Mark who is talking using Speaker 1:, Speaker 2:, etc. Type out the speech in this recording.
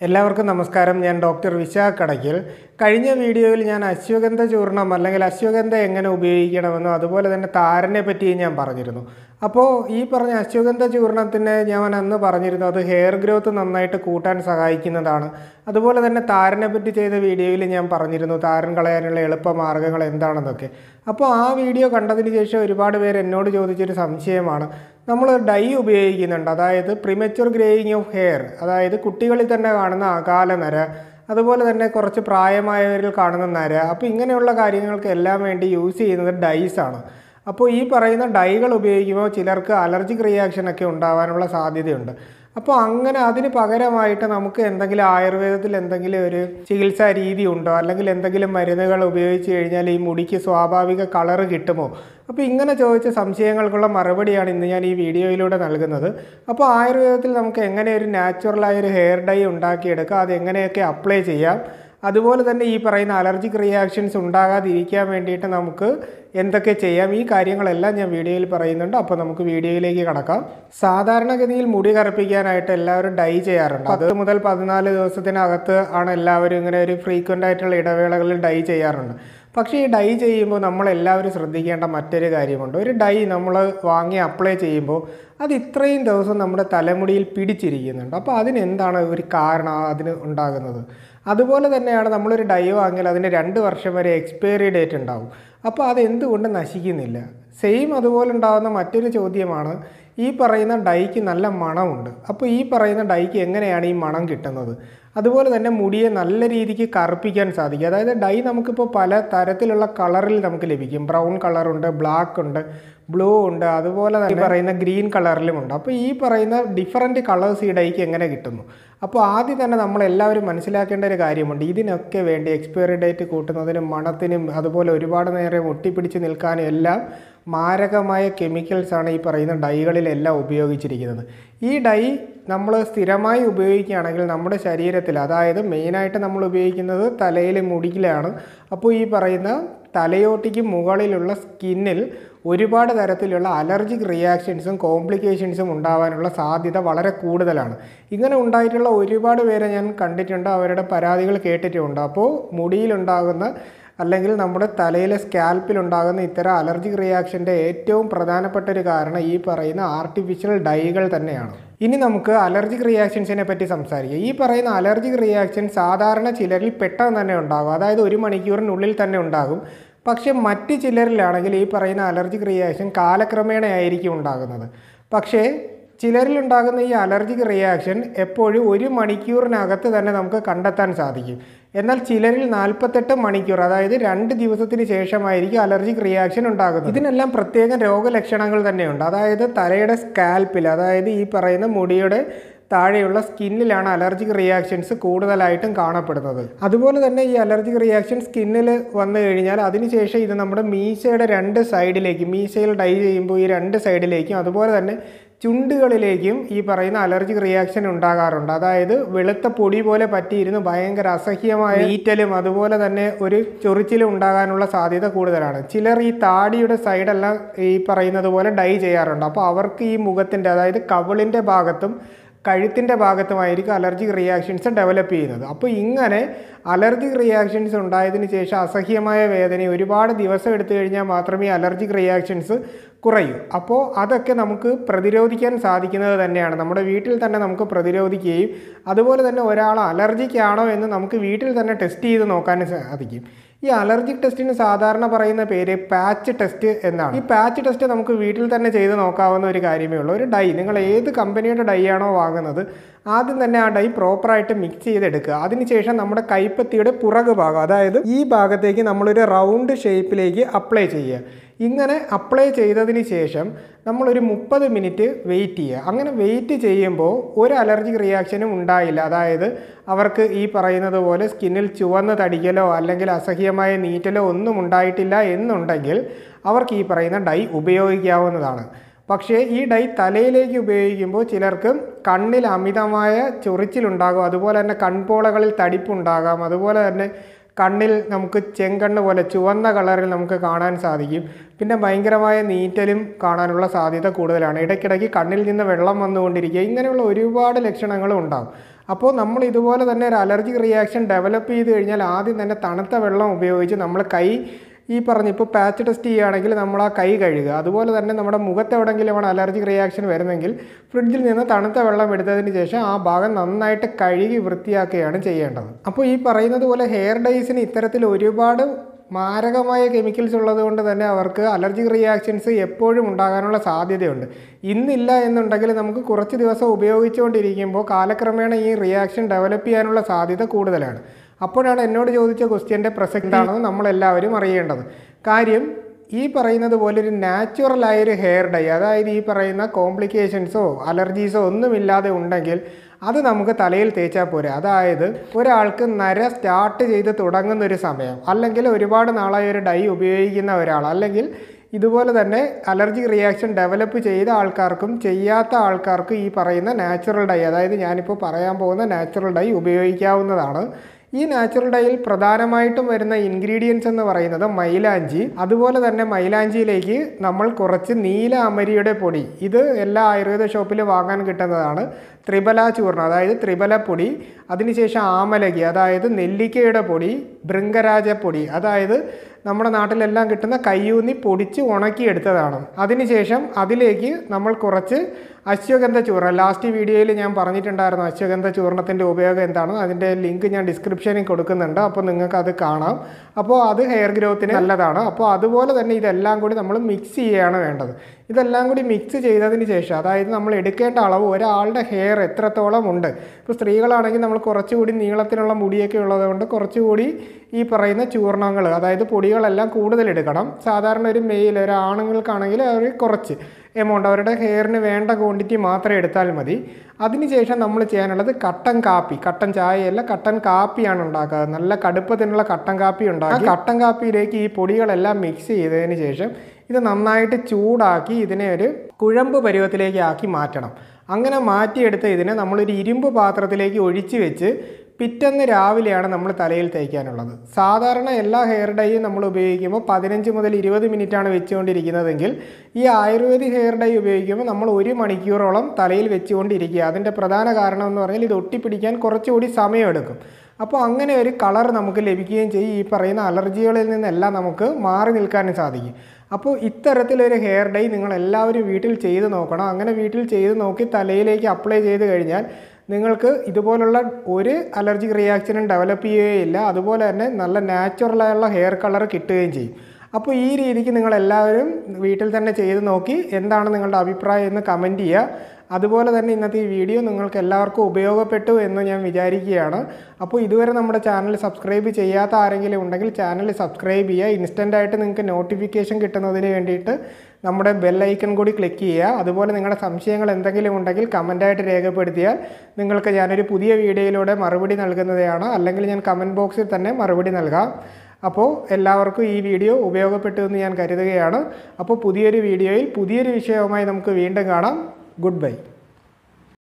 Speaker 1: എല്ലാവർക്കും നമസ്കാരം. ഞാൻ ഡോക്ടർ വിശാഖ് കടക്കൽ. കഴിഞ്ഞ വീഡിയോയിൽ ഞാൻ അശ്വഗന്ധ ചൂർണം അല്ലെങ്കിൽ അശ്വഗന്ധ എങ്ങനെ ഉപയോഗിക്കണമെന്നും അതുപോലെ തന്നെ താരനെ പറ്റിയും ഞാൻ പറഞ്ഞിരുന്നു. അപ്പോൾ ഈ പറഞ്ഞ അശ്വഗന്ധ ചൂർണത്തിന് ഞാൻ അന്ന് പറഞ്ഞിരുന്നു അത് ഹെയർ ഗ്രോത്ത് നന്നായിട്ട് കൂട്ടാൻ സഹായിക്കുന്നതാണ്. അതുപോലെ തന്നെ താരനെ പറ്റി ചെയ്ത വീഡിയോയിൽ ഞാൻ പറഞ്ഞിരുന്നു താരൻ കളയാനുള്ള എളുപ്പമാർഗ്ഗങ്ങൾ എന്താണെന്നൊക്കെ. അപ്പോൾ ആ വീഡിയോ കണ്ടതിന് ശേഷം ഒരുപാട് പേര് എന്നോട് ചോദിച്ചൊരു സംശയമാണ്, നമ്മൾ ഡൈ ഉപയോഗിക്കുന്നുണ്ട്, അതായത് പ്രിമച്വർ ഗ്രേയിങ് ഓഫ് ഹെയർ, അതായത് കുട്ടികളിൽ തന്നെ കാണുന്ന അകാല നര, അതുപോലെ തന്നെ കുറച്ച് പ്രായമായവരിൽ കാണുന്ന നര, അപ്പോൾ ഇങ്ങനെയുള്ള കാര്യങ്ങൾക്ക് എല്ലാം വേണ്ടി യൂസ് ചെയ്യുന്നത് ഡൈസാണ്. അപ്പോൾ ഈ പറയുന്ന ഡൈകൾ ഉപയോഗിക്കുമ്പോൾ ചിലർക്ക് അലർജിക് റിയാക്ഷനൊക്കെ ഉണ്ടാകാനുള്ള സാധ്യതയുണ്ട്. അപ്പോൾ അങ്ങനെ അതിന് പകരമായിട്ട് നമുക്ക് എന്തെങ്കിലും ആയുർവേദത്തിൽ എന്തെങ്കിലും ഒരു ചികിത്സാ രീതി ഉണ്ടോ, അല്ലെങ്കിൽ എന്തെങ്കിലും മരുന്നുകൾ ഉപയോഗിച്ച് കഴിഞ്ഞാൽ ഈ മുടിക്ക് സ്വാഭാവിക കളറ് കിട്ടുമോ? അപ്പോൾ ഇങ്ങനെ ചോദിച്ച സംശയങ്ങൾക്കുള്ള മറുപടിയാണ് ഇന്ന് ഞാൻ ഈ വീഡിയോയിലൂടെ നൽകുന്നത്. അപ്പോൾ ആയുർവേദത്തിൽ നമുക്ക് എങ്ങനെ ഒരു നാച്ചുറലായൊരു ഹെയർ ഡൈ ഉണ്ടാക്കിയെടുക്കാം, അത് എങ്ങനെയൊക്കെ അപ്ലൈ ചെയ്യാം, അതുപോലെ തന്നെ ഈ പറയുന്ന അലർജിക് റിയാക്ഷൻസ് ഉണ്ടാകാതിരിക്കാൻ വേണ്ടിയിട്ട് നമുക്ക് എന്തൊക്കെ ചെയ്യാം, ഈ കാര്യങ്ങളെല്ലാം ഞാൻ വീഡിയോയിൽ പറയുന്നുണ്ട്. അപ്പോൾ നമുക്ക് വീഡിയോയിലേക്ക് കടക്കാം. സാധാരണഗതിയിൽ മുടി കറുപ്പിക്കാനായിട്ട് എല്ലാവരും ഡൈ ചെയ്യാറുണ്ട്. 10 മുതൽ 14 ദിവസത്തിനകത്ത് ആണ് എല്ലാവരും ഇങ്ങനെ ഒരു ഫ്രീക്വൻ്റ് ആയിട്ടുള്ള ഇടവേളകളിൽ ഡൈ ചെയ്യാറുണ്ട്. പക്ഷേ ഈ ഡൈ ചെയ്യുമ്പോൾ നമ്മളെല്ലാവരും ശ്രദ്ധിക്കേണ്ട മറ്റൊരു കാര്യമുണ്ട്. ഒരു ഡൈ നമ്മൾ വാങ്ങി അപ്ലൈ ചെയ്യുമ്പോൾ അത് ഇത്രയും ദിവസം നമ്മുടെ തലമുടിയിൽ പിടിച്ചിരിക്കുന്നുണ്ട്. അപ്പോൾ അതിനെന്താണ് ഒരു കാരണം അതിന് ഉണ്ടാകുന്നത്? അതുപോലെ തന്നെയാണ് നമ്മളൊരു ഡൈ വാങ്ങിയാൽ അതിന് 2 വർഷം വരെ എക്സ്പയറി ഡേറ്റ് ഉണ്ടാവും. അപ്പോൾ അതെന്തുകൊണ്ട് നശിക്കുന്നില്ല? സെയിം അതുപോലെ ഉണ്ടാകുന്ന മറ്റൊരു ചോദ്യമാണ്, ഈ പറയുന്ന ഡൈക്ക് നല്ല മണമുണ്ട്. അപ്പോൾ ഈ പറയുന്ന ഡൈക്ക് എങ്ങനെയാണ് ഈ മണം കിട്ടുന്നത്? അതുപോലെ തന്നെ മുടിയെ നല്ല രീതിക്ക് കറുപ്പിക്കാൻ സാധിക്കും. അതായത് ഡൈ നമുക്കിപ്പോൾ പല തരത്തിലുള്ള കളറിൽ നമുക്ക് ലഭിക്കും. ബ്രൗൺ കളറുണ്ട്, ബ്ലാക്ക് ഉണ്ട്, ബ്ലൂ ഉണ്ട്, അതുപോലെ തന്നെ പറയുന്ന ഗ്രീൻ കളറിലുമുണ്ട്. അപ്പോൾ ഈ പറയുന്ന ഡിഫറൻറ്റ് കളേഴ്സ് ഈ ഡൈക്ക് എങ്ങനെ കിട്ടുന്നു? അപ്പോൾ ആദ്യം തന്നെ നമ്മളെല്ലാവരും മനസ്സിലാക്കേണ്ട ഒരു കാര്യമുണ്ട്, ഇതിനൊക്കെ വേണ്ടി എക്സ്പയറി ഡേറ്റ് കൂട്ടുന്നതിനും മണത്തിനും അതുപോലെ ഒരുപാട് നേരം ഒട്ടിപ്പിടിച്ച് നിൽക്കാനും എല്ലാം മാരകമായ കെമിക്കൽസാണ് ഈ പറയുന്ന ഡൈകളിലെല്ലാം ഉപയോഗിച്ചിരിക്കുന്നത്. ഈ ഡൈ നമ്മൾ സ്ഥിരമായി ഉപയോഗിക്കുകയാണെങ്കിൽ നമ്മുടെ ശരീരത്തിൽ, അതായത് മെയിനായിട്ട് നമ്മൾ ഉപയോഗിക്കുന്നത് തലയിൽ മുടിയിലാണ്. അപ്പോൾ ഈ പറയുന്ന തലയോട്ടിക്ക് മുകളിലുള്ള സ്കിന്നിൽ ഒരുപാട് തരത്തിലുള്ള അലർജിക് റിയാക്ഷൻസും കോംപ്ലിക്കേഷൻസും ഉണ്ടാകാനുള്ള സാധ്യത വളരെ കൂടുതലാണ്. ഇങ്ങനെ ഉണ്ടായിട്ടുള്ള ഒരുപാട് പേരെ ഞാൻ കണ്ടിട്ടുണ്ട്, അവരുടെ പരാതികൾ കേട്ടിട്ടുമുണ്ട്. അപ്പോൾ മുടിയിലുണ്ടാകുന്ന അല്ലെങ്കിൽ നമ്മുടെ തലയിലെ സ്കാൽപ്പിലുണ്ടാകുന്ന ഇത്തരം അലർജിക് റിയാക്ഷൻ്റെ ഏറ്റവും പ്രധാനപ്പെട്ട ഒരു കാരണം ഈ പറയുന്ന ആർട്ടിഫിഷ്യൽ ഡൈകൾ തന്നെയാണ്. ഇനി നമുക്ക് അലർജിക് റിയാക്ഷൻസിനെ പറ്റി സംസാരിക്കാം. ഈ പറയുന്ന അലർജിക് റിയാക്ഷൻ സാധാരണ ചിലരിൽ പെട്ടെന്ന് തന്നെ ഉണ്ടാകും, അതായത് 1 മണിക്കൂറിനുള്ളിൽ തന്നെ ഉണ്ടാകും. പക്ഷേ മറ്റ് ചിലരിലാണെങ്കിൽ ഈ പറയുന്ന അലർജിക് റിയാക്ഷൻ കാലക്രമേണ ആയിരിക്കും ഉണ്ടാകുന്നത്. പക്ഷേ ചിലരിലുണ്ടാകുന്ന ഈ അലർജിക് റിയാക്ഷൻ എപ്പോഴും 1 മണിക്കൂറിനകത്ത് തന്നെ നമുക്ക് കണ്ടെത്താൻ സാധിക്കും. എന്നാൽ ചിലരിൽ 48 മണിക്കൂർ, അതായത് 2 ദിവസത്തിന് ശേഷമായിരിക്കും അലർജിക് റിയാക്ഷൻ ഉണ്ടാകുന്നത്. ഇതിനെല്ലാം പ്രത്യേകം രോഗലക്ഷണങ്ങൾ തന്നെയുണ്ട്. അതായത് തലയുടെ സ്കാൽപ്പിൽ, അതായത് ഈ പറയുന്ന മുടിയുടെ താഴെയുള്ള സ്കിന്നിലാണ് അലർജിക് റിയാക്ഷൻസ് കൂടുതലായിട്ടും കാണപ്പെടുന്നത്. അതുപോലെ തന്നെ ഈ അലർജിക് റിയാക്ഷൻ സ്കിന്നിൽ വന്നു കഴിഞ്ഞാൽ അതിനുശേഷം ഇത് നമ്മുടെ മീശയുടെ 2 സൈഡിലേക്കും, മീശയിൽ ഡൈ ചെയ്യുമ്പോൾ ഈ 2 സൈഡിലേക്കും അതുപോലെ തന്നെ ചുണ്ടുകളിലേക്കും ഈ പറയുന്ന അലർജിക് റിയാക്ഷൻ ഉണ്ടാകാറുണ്ട്. അതായത് വെളുത്ത പൊടി പോലെ പറ്റിയിരുന്ന് ഭയങ്കര അസഹ്യമായ ഈറ്റലും അതുപോലെ തന്നെ ഒരു ചൊറിച്ചിലും ഉണ്ടാകാനുള്ള സാധ്യത കൂടുതലാണ്. ചിലർ ഈ താടിയുടെ സൈഡെല്ലാം ഈ പറയുന്നത് പോലെ ഡൈ ചെയ്യാറുണ്ട്. അപ്പോൾ അവർക്ക് ഈ മുഖത്തിൻ്റെ, അതായത് കവിളിൻ്റെ ഭാഗത്തും കഴുത്തിൻ്റെ ഭാഗത്തുമായിരിക്കും അലർജിക് റിയാക്ഷൻസ് ഡെവലപ്പ് ചെയ്യുന്നത്. അപ്പോൾ ഇങ്ങനെ അലർജിക് റിയാക്ഷൻസ് ഉണ്ടായതിനു ശേഷം അസഹ്യമായ വേദന ഒരുപാട് ദിവസം എടുത്തു കഴിഞ്ഞാൽ മാത്രമേ അലർജിക് റിയാക്ഷൻസ് കുറയൂ. അപ്പോൾ അതൊക്കെ നമുക്ക് പ്രതിരോധിക്കാൻ സാധിക്കുന്നത് തന്നെയാണ്. നമ്മുടെ വീട്ടിൽ തന്നെ നമുക്ക് പ്രതിരോധിക്കുകയും അതുപോലെ തന്നെ ഒരാൾ അലർജിക് ആണോ എന്ന് നമുക്ക് വീട്ടിൽ തന്നെ ടെസ്റ്റ് ചെയ്ത് നോക്കാനും സാധിക്കും. ഈ അലർജിക് ടെസ്റ്റിന് സാധാരണ പറയുന്ന പേര് പാച്ച് ടെസ്റ്റ് എന്നാണ്. ഈ പാച്ച് ടെസ്റ്റ് നമുക്ക് വീട്ടിൽ തന്നെ ചെയ്ത് നോക്കാവുന്ന ഒരു കാര്യമേ ഉള്ളൂ. ഒരു ഡൈ, നിങ്ങൾ ഏത് കമ്പനിയുടെ ഡൈ ആണോ വാങ്ങുന്നത്, ആദ്യം തന്നെ ആ ഡൈ പ്രോപ്പറായിട്ട് മിക്സ് ചെയ്തെടുക്കുക. അതിനുശേഷം നമ്മുടെ കൈപ്പത്തിയുടെ പുറകു ഭാഗം, അതായത് ഈ ഭാഗത്തേക്ക് നമ്മളൊരു റൗണ്ട് ഷേപ്പിലേക്ക് അപ്ലൈ ചെയ്യുക. ഇങ്ങനെ അപ്ലൈ ചെയ്തതിന് ശേഷം നമ്മളൊരു 30 മിനിറ്റ് വെയിറ്റ് ചെയ്യുക. അങ്ങനെ വെയിറ്റ് ചെയ്യുമ്പോൾ ഒരു അലർജിക് റിയാക്ഷനും ഉണ്ടായില്ല, അതായത് അവർക്ക് ഈ പറയുന്നത് പോലെ സ്കിന്നിൽ ചുവന്ന് തടിക്കലോ അല്ലെങ്കിൽ അസഹ്യമായ നീറ്റലോ ഒന്നും ഉണ്ടായിട്ടില്ല എന്നുണ്ടെങ്കിൽ അവർക്ക് ഈ പറയുന്ന ഡൈ ഉപയോഗിക്കാവുന്നതാണ്. പക്ഷേ ഈ ഡൈ തലയിലേക്ക് ഉപയോഗിക്കുമ്പോൾ ചിലർക്ക് കണ്ണിൽ അമിതമായ ചൊറിച്ചിലുണ്ടാകും, അതുപോലെ തന്നെ കൺപോളകളിൽ തടിപ്പുണ്ടാകാം, അതുപോലെ തന്നെ കണ്ണിൽ നമുക്ക് ചെങ്കണ്ണ് പോലെ ചുവന്ന കളറിൽ നമുക്ക് കാണാൻ സാധിക്കും. പിന്നെ ഭയങ്കരമായ നീറ്റലും കാണാനുള്ള സാധ്യത കൂടുതലാണ്. ഇടയ്ക്കിടയ്ക്ക് കണ്ണിൽ നിന്ന് വെള്ളം വന്നുകൊണ്ടിരിക്കുക, ഇങ്ങനെയുള്ള ഒരുപാട് ലക്ഷണങ്ങളും ഉണ്ടാകും. അപ്പോൾ നമ്മൾ ഇതുപോലെ തന്നെ ഒരു അലർജി റിയാക്ഷൻ ഡെവലപ്പ് ചെയ്ത് കഴിഞ്ഞാൽ ആദ്യം തന്നെ തണുത്ത വെള്ളം ഉപയോഗിച്ച് നമ്മൾ കൈ ഈ ഇപ്പോൾ പാച്ച് ടെസ്റ്റ് ചെയ്യുകയാണെങ്കിൽ നമ്മൾ ആ കൈ കഴുകുക. അതുപോലെ തന്നെ നമ്മുടെ മുഖത്ത് എവിടെയെങ്കിലുമാണ് അലർജി റിയാക്ഷൻ വരുന്നെങ്കിൽ ഫ്രിഡ്ജിൽ നിന്ന് തണുത്ത വെള്ളം എടുത്തതിന് ശേഷം ആ ഭാഗം നന്നായിട്ട് കഴുകി വൃത്തിയാക്കുകയാണ് ചെയ്യേണ്ടത്. അപ്പോൾ ഈ പറയുന്നത് പോലെ ഹെയർ ഡൈസിന് ഇത്തരത്തിൽ ഒരുപാട് മാരകമായ കെമിക്കൽസ് ഉള്ളതുകൊണ്ട് തന്നെ അവർക്ക് അലർജി റിയാക്ഷൻസ് എപ്പോഴും ഉണ്ടാകാനുള്ള സാധ്യതയുണ്ട്. ഇന്നില്ല എന്നുണ്ടെങ്കിൽ നമുക്ക് കുറച്ച് ദിവസം ഉപയോഗിച്ചുകൊണ്ടിരിക്കുമ്പോൾ കാലക്രമേണ ഈ റിയാക്ഷൻ ഡെവലപ്പ് ചെയ്യാനുള്ള സാധ്യത കൂടുതലാണ്. അപ്പോഴാണ് എന്നോട് ചോദിച്ച ക്വസ്റ്റ്യൻ്റെ പ്രസക്തി എന്താണെന്ന് നമ്മളെല്ലാവരും അറിയേണ്ടത്. കാര്യം ഈ പറയുന്നത് പോലെ ഒരു നാച്ചുറലായൊരു ഹെയർ ഡൈ, അതായത് ഈ പറയുന്ന കോംപ്ലിക്കേഷൻസോ അലർജീസോ ഒന്നുമില്ലാതെ ഉണ്ടെങ്കിൽ അത് നമുക്ക് തലയിൽ തേച്ചാൽ പോരെ. അതായത് ഒരാൾക്ക് നര സ്റ്റാർട്ട് ചെയ്ത് തുടങ്ങുന്നൊരു സമയം, അല്ലെങ്കിൽ ഒരുപാട് നാളായി ഒരു ഡൈ ഉപയോഗിക്കുന്ന ഒരാൾ, അല്ലെങ്കിൽ ഇതുപോലെ തന്നെ അലർജി റിയാക്ഷൻ ഡെവലപ്പ് ചെയ്ത ആൾക്കാർക്കും ചെയ്യാത്ത ആൾക്കാർക്കും ഈ പറയുന്ന നാച്ചുറൽ ഡൈ, അതായത് ഞാനിപ്പോൾ പറയാൻ പോകുന്ന നാച്ചുറൽ ഡൈ ഉപയോഗിക്കാവുന്നതാണ്. ഈ നാച്ചുറൽ ഡൈയിൽ പ്രധാനമായിട്ടും വരുന്ന ഇൻഗ്രീഡിയൻസ് എന്ന് പറയുന്നത് മൈലാഞ്ചി. അതുപോലെ തന്നെ മൈലാഞ്ചിയിലേക്ക് നമ്മൾ കുറച്ച് നീല അമരിയുടെ പൊടി, ഇത് എല്ലാ ആയുർവേദ ഷോപ്പിലും വാങ്ങാൻ കിട്ടുന്നതാണ്. ത്രിബല ചൂർണം, അതായത് ത്രിബല പൊടി. അതിനുശേഷം ആമലകി, അതായത് നെല്ലിക്കയുടെ പൊടി. ഭൃംഗരാജപ്പൊടി, അതായത് നമ്മുടെ നാട്ടിലെല്ലാം കിട്ടുന്ന കയ്യൂന്നി പൊടിച്ച് ഉണക്കിയെടുത്തതാണ്. അതിനുശേഷം അതിലേക്ക് നമ്മൾ കുറച്ച് അശ്വഗന്ധ ചൂർണം, ലാസ്റ്റ് വീഡിയോയിൽ ഞാൻ പറഞ്ഞിട്ടുണ്ടായിരുന്നു അശ്വഗന്ധ ചൂർണത്തിൻ്റെ ഉപയോഗം എന്താണ്. അതിൻ്റെ ലിങ്ക് ഞാൻ ഡിസ്ക്രിപ്ഷനിൽ കൊടുക്കുന്നുണ്ട്, അപ്പോൾ നിങ്ങൾക്ക് അത് കാണാം. അപ്പോൾ അത് ഹെയർ ഗ്രോത്തിന് നല്ലതാണ്. അപ്പോൾ അതുപോലെ തന്നെ ഇതെല്ലാം കൂടി നമ്മൾ മിക്സ് ചെയ്യുകയാണ് വേണ്ടത്. ഇതെല്ലാം കൂടി മിക്സ് ചെയ്തതിന് ശേഷം, അതായത് നമ്മൾ എടുക്കേണ്ട അളവ് ഒരാളുടെ ഹെയർ എത്രത്തോളം ഉണ്ട്. ഇപ്പോൾ സ്ത്രീകളാണെങ്കിൽ നമ്മൾ കുറച്ചുകൂടി നീളത്തിലുള്ള മുടിയൊക്കെ ഉള്ളതുകൊണ്ട് കുറച്ചുകൂടി ഈ പറയുന്ന ചൂർണങ്ങൾ, അതായത് പൊടികളെല്ലാം കൂടുതൽ എടുക്കണം. സാധാരണ ഒരു മെയിൽ, ഒരു ആണുങ്ങൾക്കാണെങ്കിൽ അവർ കുറച്ച് എമൗണ്ട്, അവരുടെ ഹെയറിന് വേണ്ട ക്വാണ്ടിറ്റി മാത്രം എടുത്താൽ മതി. അതിനുശേഷം നമ്മൾ ചെയ്യാനുള്ളത് കട്ടൻ കാപ്പി, കട്ടൻ ചായയല്ല കട്ടൻ കാപ്പിയാണ് ഉണ്ടാക്കുക. നല്ല കടുപ്പത്തിനുള്ള കട്ടൻ കാപ്പി ഉണ്ടാക്കി കട്ടൻ കാപ്പിയിലേക്ക് ഈ പൊടികളെല്ലാം മിക്സ് ചെയ്തതിന് ശേഷം ഇത് നന്നായിട്ട് ചൂടാക്കി ഇതിനെ ഒരു കുഴമ്പ് പരുവത്തിലേക്ക് ആക്കി മാറ്റണം. അങ്ങനെ മാറ്റിയെടുത്ത ഇതിനെ നമ്മളൊരു ഇരുമ്പ് പാത്രത്തിലേക്ക് ഒഴിച്ച് വെച്ച് പിറ്റേന്ന് രാവിലെയാണ് നമ്മൾ തലയിൽ തേക്കാനുള്ളത്. സാധാരണ എല്ലാ ഹെയർ ഡൈയും നമ്മൾ ഉപയോഗിക്കുമ്പോൾ 15 മുതൽ 20 മിനിറ്റാണ് വെച്ചുകൊണ്ടിരിക്കുന്നതെങ്കിൽ ഈ ആയുർവേദിക് ഹെയർ ഡൈ ഉപയോഗിക്കുമ്പോൾ നമ്മൾ 1 മണിക്കൂറോളം തലയിൽ വെച്ചുകൊണ്ടിരിക്കുക. അതിൻ്റെ പ്രധാന കാരണം എന്ന് പറഞ്ഞാൽ ഇത് ഒട്ടിപ്പിടിക്കാൻ കുറച്ചുകൂടി സമയമെടുക്കും. അപ്പോൾ അങ്ങനെ ഒരു കളർ നമുക്ക് ലഭിക്കുകയും ചെയ്യും. ഈ പറയുന്ന അലർജികളിൽ നിന്നെല്ലാം നമുക്ക് മാറി നിൽക്കാനും സാധിക്കും. അപ്പോൾ ഇത്തരത്തിലൊരു ഹെയർ ഡൈ നിങ്ങൾ എല്ലാവരും വീട്ടിൽ ചെയ്ത് നോക്കണം. അങ്ങനെ വീട്ടിൽ ചെയ്ത് നോക്കി തലയിലേക്ക് അപ്ലൈ ചെയ്ത് കഴിഞ്ഞാൽ നിങ്ങൾക്ക് ഇതുപോലുള്ള ഒരു അലർജിക് റിയാക്ഷനും ഡെവലപ്പ് ചെയ്യുകയില്ല. അതുപോലെ തന്നെ നല്ല നാച്ചുറലായുള്ള ഹെയർ കളർ കിട്ടുകയും ചെയ്യും. അപ്പോൾ ഈ രീതിക്ക് നിങ്ങളെല്ലാവരും വീട്ടിൽ തന്നെ ചെയ്ത് നോക്കി എന്താണ് നിങ്ങളുടെ അഭിപ്രായം എന്ന് കമൻറ്റ് ചെയ്യുക. അതുപോലെ തന്നെ ഇന്നത്തെ ഈ വീഡിയോ നിങ്ങൾക്ക് എല്ലാവർക്കും ഉപയോഗപ്പെട്ടു എന്ന് ഞാൻ വിചാരിക്കുകയാണ്. അപ്പോൾ ഇതുവരെ നമ്മുടെ ചാനൽ സബ്സ്ക്രൈബ് ചെയ്യാത്ത ആരെങ്കിലും ഉണ്ടെങ്കിൽ ചാനൽ സബ്സ്ക്രൈബ് ചെയ്യുക. ഇൻസ്റ്റൻ്റായിട്ട് നിങ്ങൾക്ക് നോട്ടിഫിക്കേഷൻ കിട്ടുന്നതിന് വേണ്ടിയിട്ട് നമ്മുടെ ബെൽ ഐക്കൺ കൂടി ക്ലിക്ക് ചെയ്യുക. അതുപോലെ നിങ്ങളുടെ സംശയങ്ങൾ എന്തെങ്കിലും ഉണ്ടെങ്കിൽ കമൻറ്റായിട്ട് രേഖപ്പെടുത്തിയാൽ നിങ്ങൾക്ക് ഞാനൊരു പുതിയ വീഡിയോയിലൂടെ മറുപടി നൽകുന്നതാണ്. അല്ലെങ്കിൽ ഞാൻ കമൻറ്റ് ബോക്സിൽ തന്നെ മറുപടി നൽകാം. അപ്പോൾ എല്ലാവർക്കും ഈ വീഡിയോ ഉപയോഗപ്പെട്ടു എന്ന് ഞാൻ കരുതുകയാണ്. അപ്പോൾ പുതിയൊരു വീഡിയോയിൽ പുതിയൊരു വിഷയവുമായി നമുക്ക് വീണ്ടും കാണാം. Goodbye.